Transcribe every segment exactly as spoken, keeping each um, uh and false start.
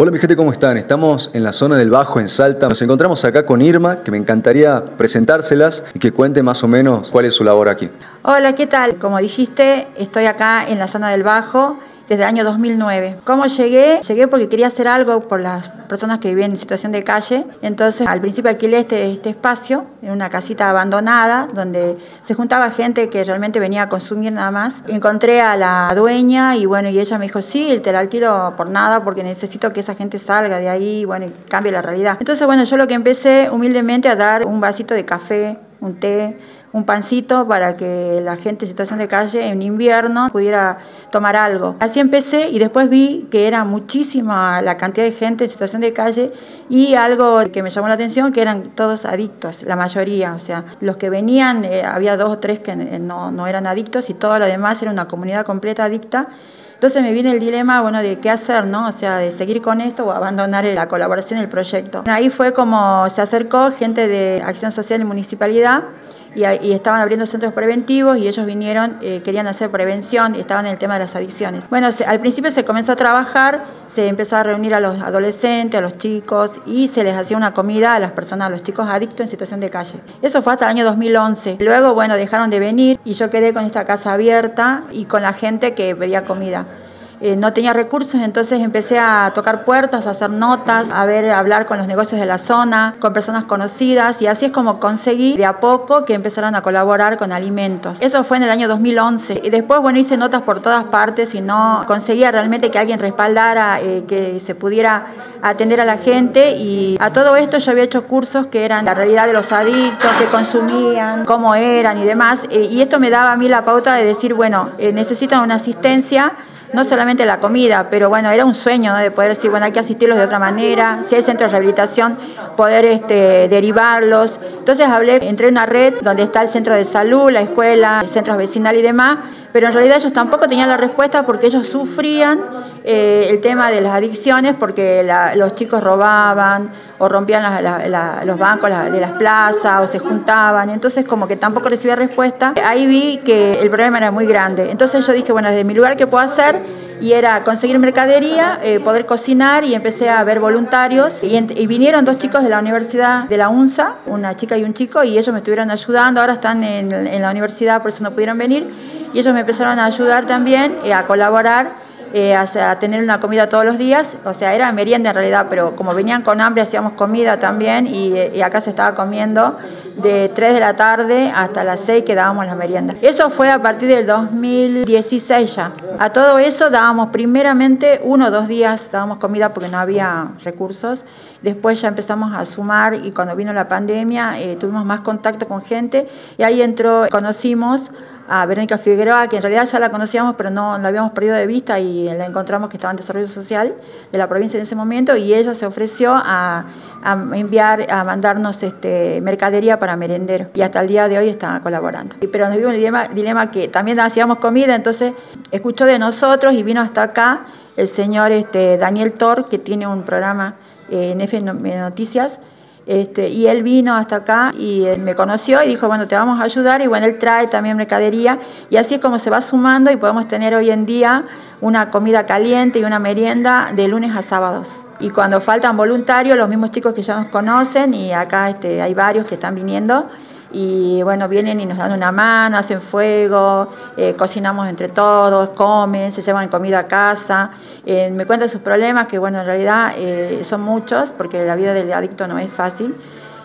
Hola mi gente, ¿cómo están? Estamos en la zona del Bajo, en Salta. Nos encontramos acá con Irma, que me encantaría presentárselas y que cuente más o menos cuál es su labor aquí. Hola, ¿qué tal? Como dijiste, estoy acá en la zona del Bajo desde el año dos mil nueve. ¿Cómo llegué? Llegué porque quería hacer algo por las personas que vivían en situación de calle. Entonces, al principio alquilé este, este espacio en una casita abandonada donde se juntaba gente que realmente venía a consumir nada más. Encontré a la dueña y bueno, y ella me dijo, sí, te la alquilo por nada porque necesito que esa gente salga de ahí, bueno, y cambie la realidad. Entonces, bueno, yo lo que empecé humildemente a dar un vasito de café, un té, un pancito para que la gente en situación de calle en invierno pudiera tomar algo. Así empecé y después vi que era muchísima la cantidad de gente en situación de calle y algo que me llamó la atención, que eran todos adictos, la mayoría. O sea, los que venían, eh, había dos o tres que no, no eran adictos y todo lo demás era una comunidad completa adicta. Entonces me viene el dilema, bueno, de qué hacer, ¿no? O sea, de seguir con esto o abandonar la colaboración y el proyecto. Ahí fue como se acercó gente de Acción Social y Municipalidad y, y estaban abriendo centros preventivos y ellos vinieron, eh, querían hacer prevención y estaban en el tema de las adicciones. Bueno, se, al principio se comenzó a trabajar, se empezó a reunir a los adolescentes, a los chicos y se les hacía una comida a las personas, a los chicos adictos en situación de calle. Eso fue hasta el año dos mil once. Luego, bueno, dejaron de venir y yo quedé con esta casa abierta y con la gente que pedía comida. Eh, no tenía recursos, entonces empecé a tocar puertas, a hacer notas, a ver, a hablar con los negocios de la zona, con personas conocidas y así es como conseguí de a poco que empezaran a colaborar con alimentos. Eso fue en el año dos mil once y después, bueno, hice notas por todas partes y no conseguía realmente que alguien respaldara, eh, que se pudiera atender a la gente y a todo esto yo había hecho cursos que eran la realidad de los adictos, qué consumían, cómo eran y demás eh, y esto me daba a mí la pauta de decir, bueno, eh, necesitan una asistencia. No solamente la comida, pero bueno, era un sueño, ¿no? De poder decir, bueno, hay que asistirlos de otra manera, si hay centros de rehabilitación, poder este, derivarlos. Entonces hablé, entré en una red donde está el centro de salud, la escuela, el centro vecinal y demás, pero en realidad ellos tampoco tenían la respuesta porque ellos sufrían eh, el tema de las adicciones porque la, los chicos robaban o rompían la, la, la, los bancos la, de las plazas o se juntaban, entonces como que tampoco recibía respuesta. Ahí vi que el problema era muy grande, entonces yo dije, bueno, desde mi lugar, ¿qué puedo hacer? Y era conseguir mercadería, eh, poder cocinar y empecé a ver voluntarios y, y vinieron dos chicos de la universidad de la UNSA, una chica y un chico, y ellos me estuvieron ayudando, ahora están en, en la universidad, por eso no pudieron venir, y ellos me empezaron a ayudar también, eh, a colaborar, eh, a, a tener una comida todos los días, o sea, era merienda en realidad, pero como venían con hambre hacíamos comida también y, y acá se estaba comiendo de tres de la tarde hasta las seis que dábamos la merienda. Eso fue a partir del dos mil dieciséis ya. A todo eso dábamos primeramente uno o dos días, dábamos comida porque no había recursos, después ya empezamos a sumar y cuando vino la pandemia eh, tuvimos más contacto con gente y ahí entró, conocimos a Verónica Figueroa, que en realidad ya la conocíamos, pero no la habíamos perdido de vista y la encontramos que estaba en Desarrollo Social de la provincia en ese momento y ella se ofreció a, a enviar, a mandarnos este, mercadería para merendero y hasta el día de hoy está colaborando. Pero nos vimos un dilema, dilema que también hacíamos comida, entonces escuchó de nosotros y vino hasta acá el señor este, Daniel Tor, que tiene un programa eh, en F Noticias. Este, y él vino hasta acá y él me conoció y dijo, bueno, te vamos a ayudar y bueno, él trae también mercadería y así es como se va sumando y podemos tener hoy en día una comida caliente y una merienda de lunes a sábados. Y cuando faltan voluntarios, los mismos chicos que ya nos conocen y acá este, hay varios que están viniendo y bueno, vienen y nos dan una mano, hacen fuego, eh, cocinamos entre todos, comen, se llevan comida a casa, eh, me cuentan sus problemas que bueno, en realidad eh, son muchos porque la vida del adicto no es fácil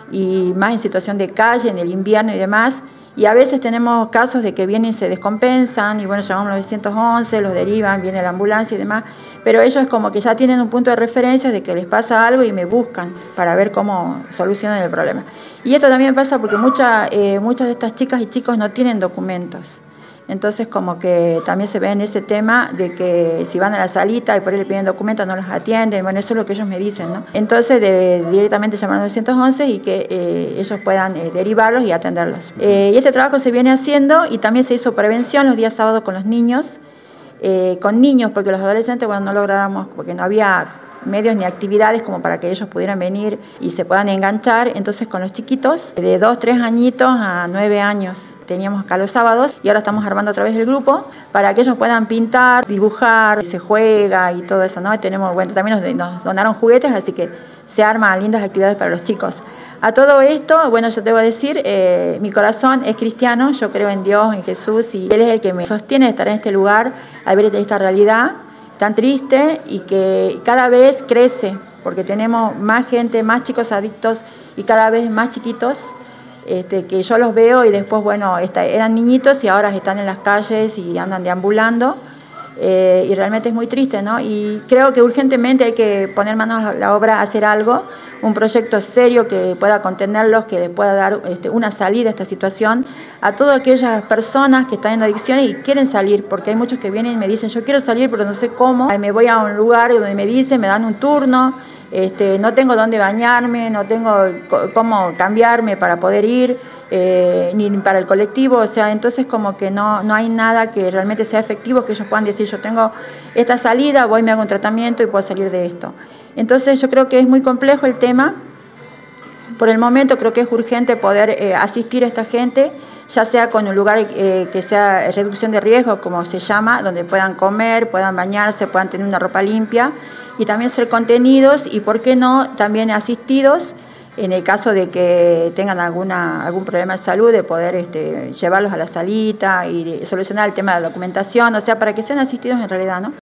y más en situación de calle, en el invierno y demás. Y a veces tenemos casos de que vienen y se descompensan y bueno, llamamos nueve once, los derivan, viene la ambulancia y demás, pero ellos como que ya tienen un punto de referencia de que les pasa algo y me buscan para ver cómo solucionan el problema. Y esto también pasa porque mucha, eh, muchas de estas chicas y chicos no tienen documentos. Entonces como que también se ve en ese tema de que si van a la salita y por ahí le piden documentos no los atienden, bueno, eso es lo que ellos me dicen, ¿no? Entonces de, directamente llamar al nueve once y que eh, ellos puedan eh, derivarlos y atenderlos. Eh, y este trabajo se viene haciendo y también se hizo prevención los días sábados con los niños, eh, con niños, porque los adolescentes, bueno, no lográbamos, porque no había medios ni actividades como para que ellos pudieran venir y se puedan enganchar. Entonces con los chiquitos de dos, tres añitos a nueve años teníamos acá los sábados y ahora estamos armando otra vez el grupo para que ellos puedan pintar, dibujar, se juega y todo eso, ¿no? Y tenemos, bueno, también nos, nos donaron juguetes, así que se arman lindas actividades para los chicos. A todo esto, bueno, yo debo decir, eh, mi corazón es cristiano, yo creo en Dios, en Jesús, y Él es el que me sostiene de estar en este lugar, al ver esta realidad tan triste y que cada vez crece, porque tenemos más gente, más chicos adictos y cada vez más chiquitos, este, que yo los veo y después, bueno, esta, eran niñitos y ahora están en las calles y andan deambulando. Eh, y realmente es muy triste, ¿no? Y creo que urgentemente hay que poner manos a la obra, hacer algo, un proyecto serio que pueda contenerlos, que les pueda dar este, una salida a esta situación a todas aquellas personas que están en adicciones y quieren salir, porque hay muchos que vienen y me dicen, yo quiero salir pero no sé cómo, me voy a un lugar donde me dicen, me dan un turno, este, no tengo dónde bañarme, no tengo cómo cambiarme para poder ir, Eh, ni para el colectivo, o sea, entonces como que no, no hay nada que realmente sea efectivo, que ellos puedan decir, yo tengo esta salida, voy, me hago un tratamiento y puedo salir de esto. Entonces yo creo que es muy complejo el tema. Por el momento creo que es urgente poder eh, asistir a esta gente, ya sea con un lugar eh, que sea reducción de riesgo, como se llama, donde puedan comer, puedan bañarse, puedan tener una ropa limpia y también ser contenidos y, ¿por qué no?, también asistidos en el caso de que tengan alguna, algún problema de salud, de poder este, llevarlos a la salita y solucionar el tema de la documentación, o sea, para que sean asistidos en realidad, ¿no?